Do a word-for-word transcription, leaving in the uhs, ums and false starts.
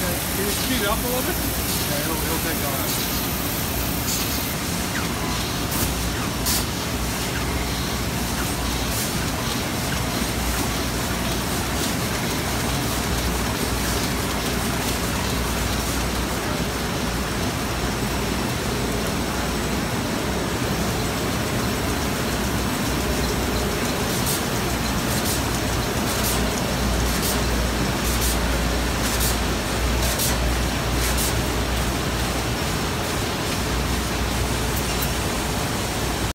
Can you speed it up a little bit? Yeah, it'll, it'll take on.